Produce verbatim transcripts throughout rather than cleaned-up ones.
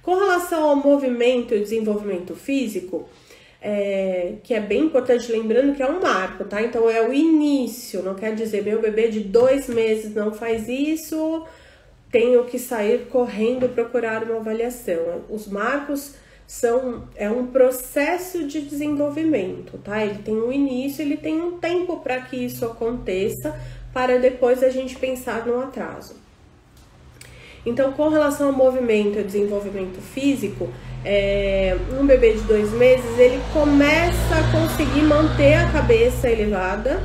Com relação ao movimento e desenvolvimento físico, é, que é bem importante, lembrando que é um marco, tá? Então é o início, não quer dizer meu bebê de dois meses não faz isso, tenho que sair correndo procurar uma avaliação. Os marcos são, é um processo de desenvolvimento, tá? Ele tem um início, ele tem um tempo para que isso aconteça, para depois a gente pensar no atraso. Então, com relação ao movimento e desenvolvimento físico, é, um bebê de dois meses, ele começa a conseguir manter a cabeça elevada,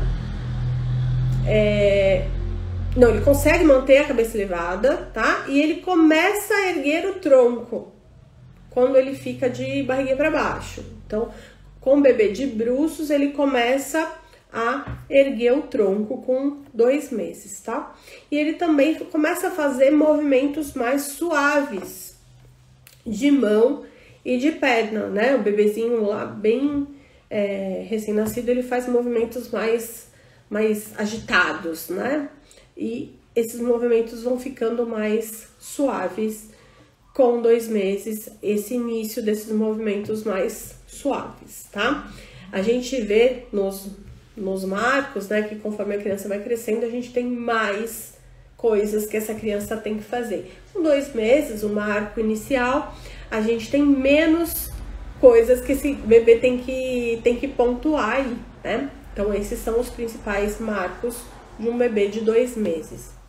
é, não, ele consegue manter a cabeça elevada, tá? E ele começa a erguer o tronco quando ele fica de barriguinha para baixo. Então, com o bebê de bruços, ele começa a erguer o tronco com dois meses, tá? E ele também começa a fazer movimentos mais suaves de mão e de perna, né? O bebezinho lá, bem é, recém-nascido, ele faz movimentos mais, mais agitados, né? E esses movimentos vão ficando mais suaves com dois meses, esse início desses movimentos mais suaves, tá? A gente vê nos, nos marcos, né, que conforme a criança vai crescendo, a gente tem mais coisas que essa criança tem que fazer. Com dois meses, o marco inicial, a gente tem menos coisas que esse bebê tem que, tem que pontuar aí, né? Então, esses são os principais marcos de um bebê de dois meses.